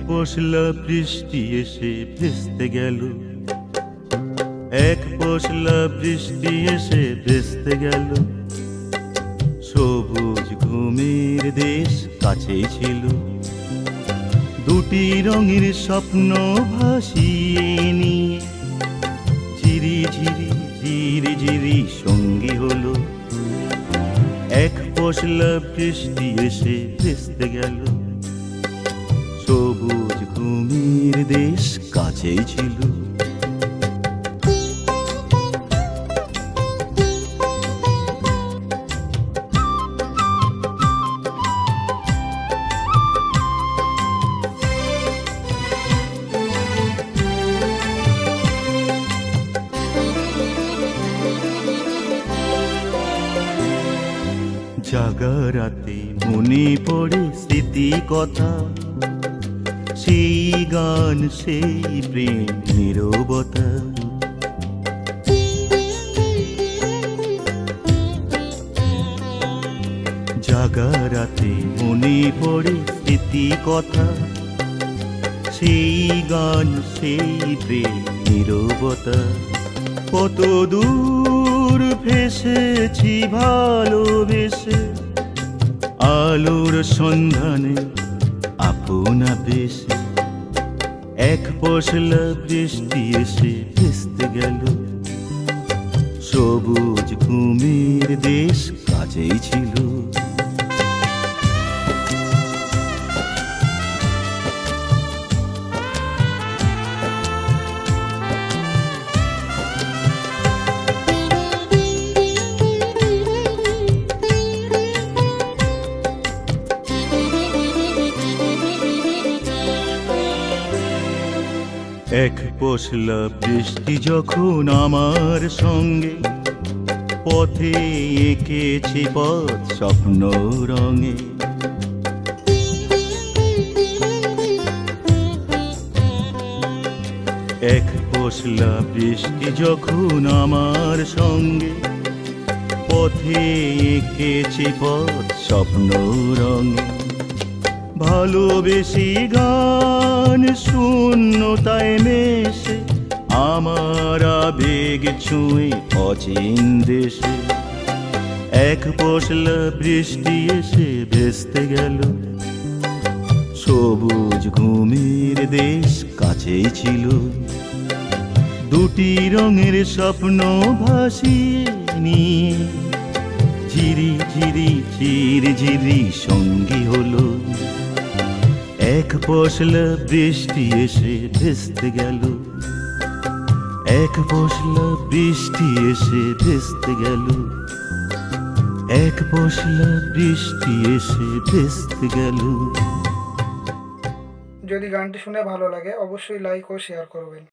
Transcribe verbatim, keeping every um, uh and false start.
পশলা বৃষ্টি এসে ভেস্তে গেল, এক পশলা বৃষ্টি এসে ভেস্তে গেল। সবুজ ঘুমের দেশ কাছেই ছিল, দুটি রঙের স্বপ্ন ভাসিয়ে নিয়ে ঝিরি ঝিরি ঝিরি ঝিরি সঙ্গী হলো। এক পশলা বৃষ্টি এসে ভেস্তে গেল, সবুজ ঘুমের দেশ কাছেই ছিল। জাগা রাতে মনে পড়ে স্মৃতি কথা, সেই গান সেই প্রেম নীরবতা। জাগা রাতে মনে পড়ে স্মৃতি কথা, সেই গান সেই প্রেম নীরবতা। কত দূর ভেসেছি ভালোবেসে, আলোর সন্ধানে আপনা বেশে। এক পশলা বৃষ্টি এসে ভেস্তে গেল, সবুজ ঘুমের দেশ কাছেই ছিল। এক পশলা বৃষ্টি যখন আমার সঙ্গে, পথে এঁকেছি পথ স্বপ্ন রঙে। এক পশলা বৃষ্টি যখন আমার সঙ্গে, পথে এঁকেছি পথ স্বপ্ন রঙে। ভালোবেসি গান শূন্যতায় মেশে, আমার আবেগ ছুঁয়ে অচিন দেশে। এক পশলা বৃষ্টি এসে ভেস্তে গেল, সবুজ ঘুমের দেশ কাছেই ছিল। দুটি রঙের স্বপ্ন ভাসিয়ে নিয়ে ঝিরি ঝিরি ঝিরি ঝিরি সঙ্গী হলো। এক পশলা বৃষ্টি এসে ভেস্তে গেল, এক পশলা বৃষ্টি এসে ভেস্তে গেল, এক পশলা বৃষ্টি এসে ভেস্তে গেল। যদি গানটি শুনে ভালো লাগে অবশ্যই লাইক ও শেয়ার করবেন।